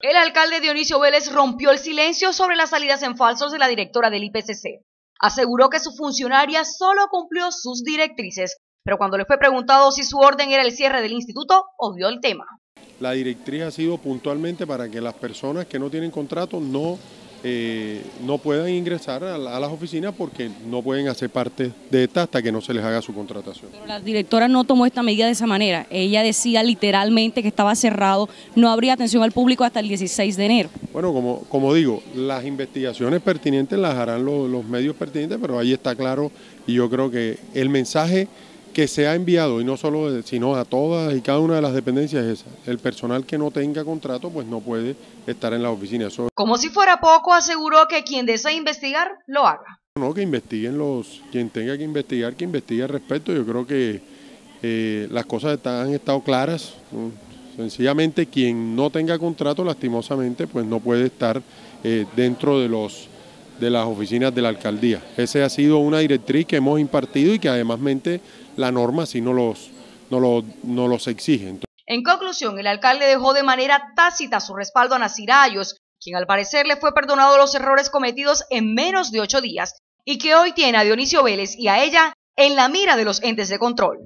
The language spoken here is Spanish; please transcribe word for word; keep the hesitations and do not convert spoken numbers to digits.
El alcalde Dionisio Vélez rompió el silencio sobre las salidas en falsos de la directora del I P C C. Aseguró que su funcionaria solo cumplió sus directrices, pero cuando le fue preguntado si su orden era el cierre del instituto, obvió el tema. La directriz ha sido puntualmente para que las personas que no tienen contrato no, eh, no puedan ingresar a, la, a las oficinas porque no pueden hacer parte de esta hasta que no se les haga su contratación. Pero la directora no tomó esta medida de esa manera. Ella decía literalmente que estaba cerrado, no habría atención al público hasta el dieciséis de enero. Bueno, como, como digo, las investigaciones pertinentes las harán los, los medios pertinentes, pero ahí está claro y yo creo que el mensaje que se ha enviado, y no solo, sino a todas y cada una de las dependencias es esa. El personal que no tenga contrato pues no puede estar en la oficina. Eso... Como si fuera poco, aseguró que quien desea investigar, lo haga. No, que investiguen los, quien tenga que investigar, que investigue al respecto. Yo creo que eh, las cosas están, han estado claras, ¿no? Sencillamente quien no tenga contrato, lastimosamente, pues no puede estar eh, dentro de los de las oficinas de la alcaldía. Esa ha sido una directriz que hemos impartido y que además la norma sí no los, no los, no los exige. Entonces, en conclusión, el alcalde dejó de manera tácita su respaldo a Nasir Ayos, quien al parecer le fue perdonado los errores cometidos en menos de ocho días y que hoy tiene a Dionisio Vélez y a ella en la mira de los entes de control.